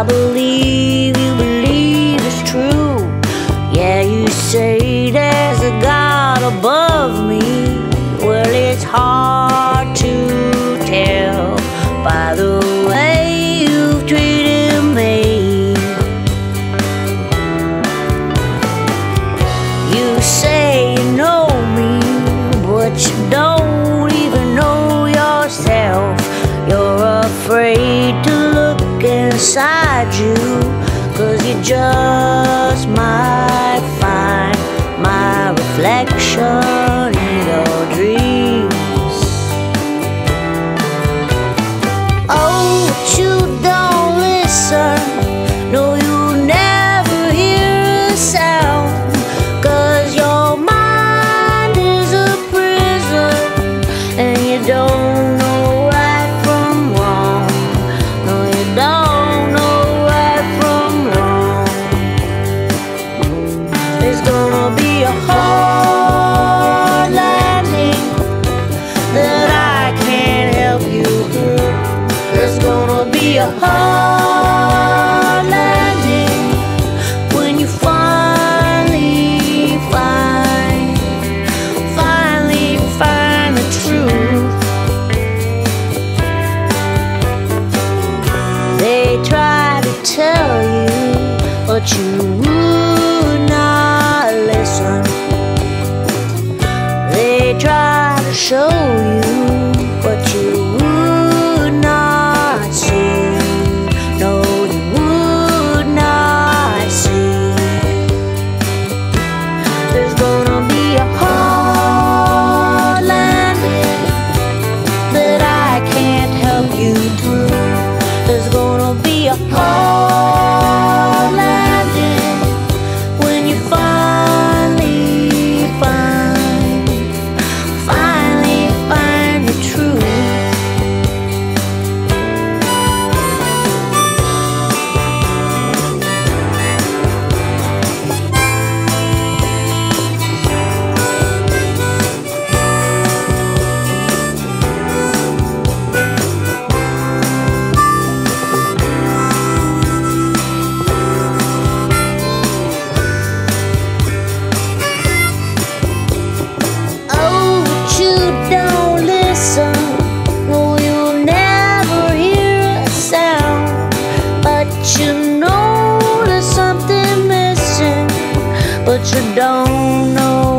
I believe you believe it's true. Yeah, you say there's a God above me. Well, it's hard to tell by the way you've treated me. You say you know me, but you don't even know yourself. You're afraid to look inside you, 'cause you just might find my reflection in your dreams. Oh, but you don't listen. No, you never hear a sound, 'cause your mind is a prison and you don't know right from wrong. No, you don't know right from wrong. There's gonna be a hard landing that I can't help you through. There's gonna be a hard landing when you finally find the truth. They try to tell you, but you would not listen. They try to show you, but you would not see. No, you would not see. There's gonna be a hard landing that I can't help you through. There's gonna be a hard landing when you finally find the truth. You know there's something missing, but you don't know